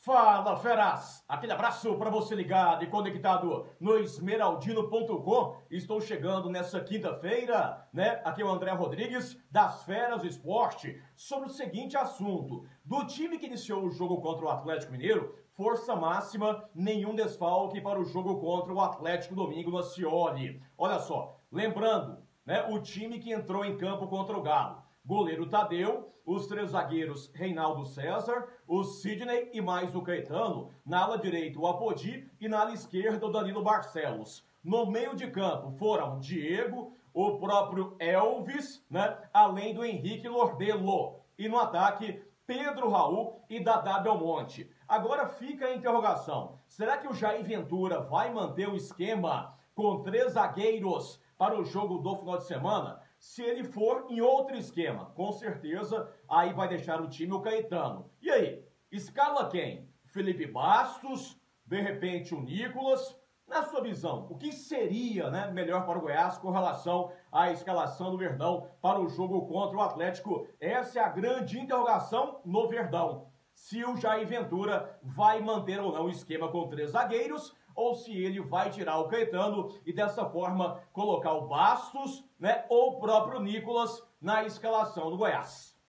Fala, feras! Aquele abraço para você ligado e conectado no esmeraldino.com. Estou chegando nessa quinta-feira, né? Aqui é o André Rodrigues, das Feras Esporte, sobre o seguinte assunto. Do time que iniciou o jogo contra o Atlético Mineiro, força máxima, nenhum desfalque para o jogo contra o Atlético domingo no Scioli. Olha só, lembrando, né? O time que entrou em campo contra o Galo. Goleiro Tadeu, os três zagueiros Reinaldo César, o Sidney e mais o Caetano, na ala direita o Apodi e na ala esquerda o Danilo Barcelos. No meio de campo foram Diego, o próprio Elvis, né, além do Henrique Lordelo. E no ataque, Pedro Raul e Dadá Belmonte. Agora fica a interrogação, será que o Jair Ventura vai manter o esquema com três zagueiros para o jogo do final de semana? Se ele for em outro esquema, com certeza, aí vai deixar o time o Caetano. E aí, escala quem? Felipe Bastos? De repente o Nicolas? Na sua visão, o que seria, né, melhor para o Goiás com relação à escalação do Verdão para o jogo contra o Atlético? Essa é a grande interrogação no Verdão. Se o Jair Ventura vai manter ou não o esquema com três zagueiros, ou se ele vai tirar o Caetano e dessa forma colocar o Bastos, né, ou o próprio Nicolas na escalação do Goiás.